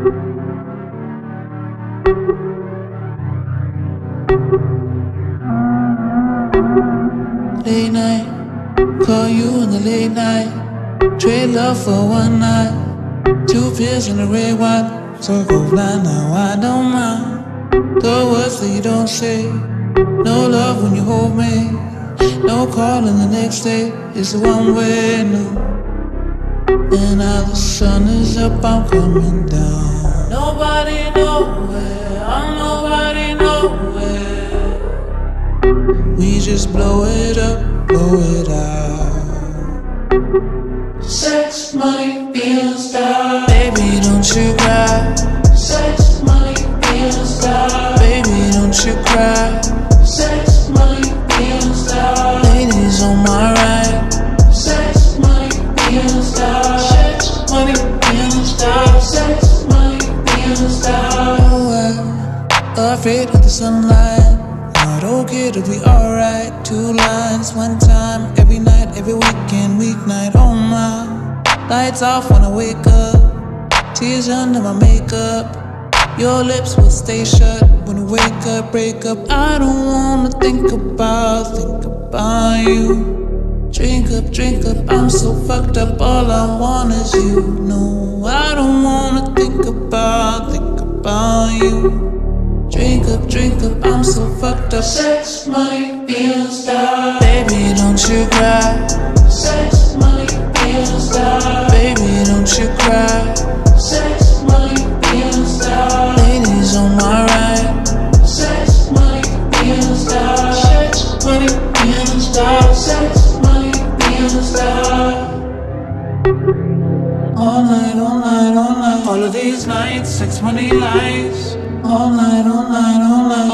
Late night, call you in the late night. Trade love for one night. 2 pills and a red wine. So go blind now, I don't mind the words that you don't say. No love when you hold me. No calling the next day. It's a one-way, no. And now the sun is up, I'm coming down. Nobody nowhere, I'm nobody nowhere. We just blow it up, blow it out. Sex, money, feeling style. Baby, don't you cry. Sex, money, feeling style. Baby, don't you cry. Sex, money, feeling style. Ladies on my right. Sex, money, feeling style. Sex, money, feeling style. Sex, money, feeling style. Oh, afraid of the sunlight. Not okay to be alright. 2 lines, 1 time, every night, every weekend, weeknight. Oh my, lights off when I wake up. Tears under my makeup. Your lips will stay shut when you wake up, break up. I don't wanna think about you. Drink up, I'm so fucked up. All I want is you. No, I don't wanna think about you. Drink up, I'm so fucked up. Sex, money, feeling style. Baby, don't you cry. Sex, money, feeling style. Baby, don't you cry. Sex, money, feeling style. Ladies on my right. Sex, money, feeling style. Sex, money, feeling style. Sex, money, feeling style. All night, all night, all night. All of these nights, sex, money, lies. All night, all night, all night.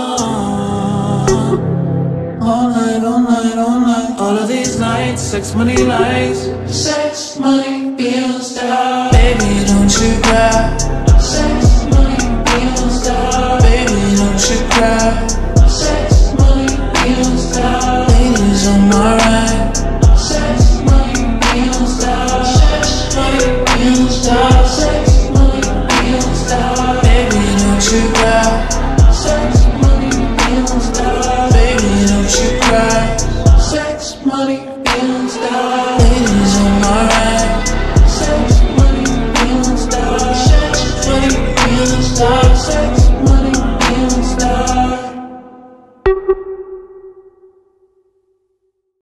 All night, all night, all night. All of these nights, sex, money, lies. Sex, money, feeling style. Baby, don't you cry. Sex, money, feeling style. Baby, don't you cry. Sex, money, feeling style. Ladies on my right. Sex, money, feeling style. Sex, money, feeling style. Sex, money, feeling style. Baby, don't you cry. Sex, money, feeling style. Baby, don't you cry. Sex, money, feeling style. Ladies on my right. Sex, money, feeling style. Sex, money, feeling style. Sex,